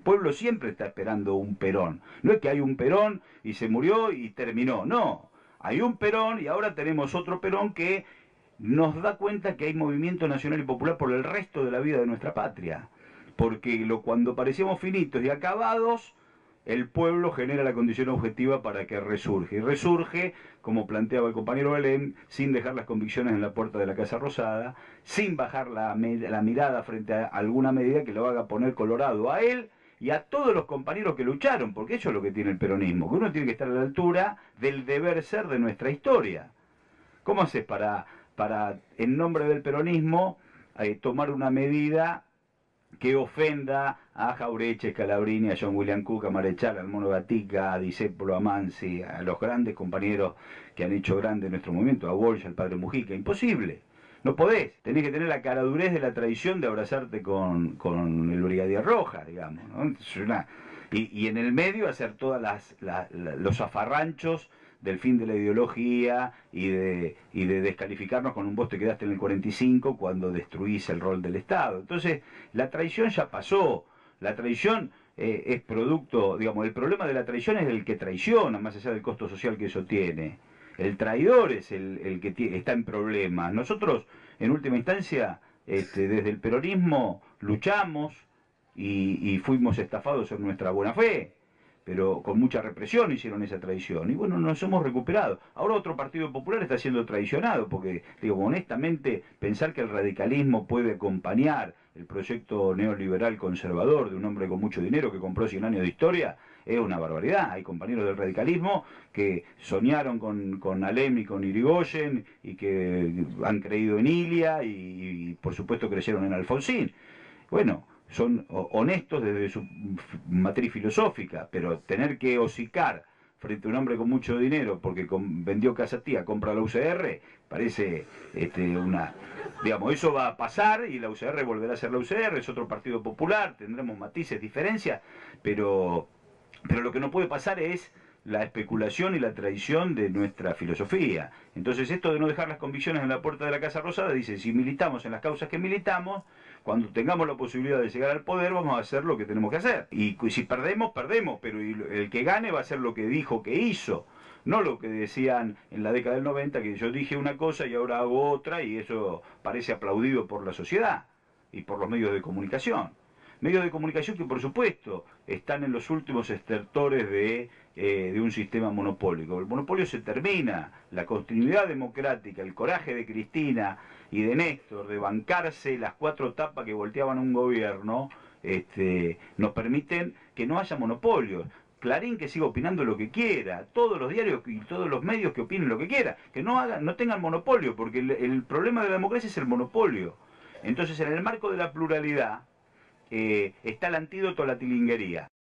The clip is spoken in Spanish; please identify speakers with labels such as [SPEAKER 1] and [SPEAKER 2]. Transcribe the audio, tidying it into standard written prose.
[SPEAKER 1] pueblo siempre está esperando un Perón. No es que hay un Perón y se murió y terminó, no. Hay un Perón y ahora tenemos otro Perón que nos da cuenta que hay movimiento nacional y popular por el resto de la vida de nuestra patria. Porque cuando parecíamos finitos y acabados, el pueblo genera la condición objetiva para que resurge. Y resurge, como planteaba el compañero Belén, sin dejar las convicciones en la puerta de la Casa Rosada, sin bajar la mirada frente a alguna medida que lo haga poner colorado a él y a todos los compañeros que lucharon, porque eso es lo que tiene el peronismo, que uno tiene que estar a la altura del deber ser de nuestra historia. ¿Cómo haces para en nombre del peronismo, tomar una medida que ofenda a Jauretche, Scalabrini, a John William Cook, a Marechal, al Mono Gatica, a Discépolo, a Mansi, a los grandes compañeros que han hecho grande nuestro movimiento, a Walsh, al padre Mujica? Imposible. No podés. Tenés que tener la caradurez de la traición de abrazarte con el Brigadier Rojas, digamos, ¿no? Y en el medio hacer todas los zafarranchos del fin de la ideología y de descalificarnos con un vos te quedaste en el 45 cuando destruís el rol del Estado. Entonces, la traición ya pasó. La traición es producto, digamos, el problema de la traición es el que traiciona, más allá del costo social que eso tiene. El traidor es el que está en problemas. Nosotros, en última instancia, desde el peronismo luchamos y fuimos estafados en nuestra buena fe, pero con mucha represión hicieron esa traición. Y bueno, nos hemos recuperado. Ahora otro partido popular está siendo traicionado, porque, digo, honestamente, pensar que el radicalismo puede acompañar el proyecto neoliberal conservador de un hombre con mucho dinero que compró 100 años de historia, es una barbaridad. Hay compañeros del radicalismo que soñaron con Alem y con Irigoyen y que han creído en Ilia y por supuesto creyeron en Alfonsín. Bueno, son honestos desde su matriz filosófica, pero tener que hocicar frente a un hombre con mucho dinero porque vendió casa tía, compra la UCR, parece digamos, eso va a pasar y la UCR volverá a ser la UCR, es otro partido popular, tendremos matices, diferencias, pero lo que no puede pasar es la especulación y la traición de nuestra filosofía. Entonces esto de no dejar las convicciones en la puerta de la Casa Rosada dice, si militamos en las causas que militamos, cuando tengamos la posibilidad de llegar al poder vamos a hacer lo que tenemos que hacer. Y si perdemos, perdemos, pero el que gane va a hacer lo que dijo que hizo. No lo que decían en la década del 90, que yo dije una cosa y ahora hago otra, y eso parece aplaudido por la sociedad y por los medios de comunicación. Medios de comunicación que, por supuesto, están en los últimos estertores de un sistema monopólico. El monopolio se termina, la continuidad democrática, el coraje de Cristina y de Néstor de bancarse las 4 tapas que volteaban un gobierno, nos permiten que no haya monopolios. Clarín que siga opinando lo que quiera, todos los diarios y todos los medios que opinen lo que quiera, que no tengan monopolio, porque el problema de la democracia es el monopolio. Entonces, en el marco de la pluralidad, está el antídoto a la tilinguería.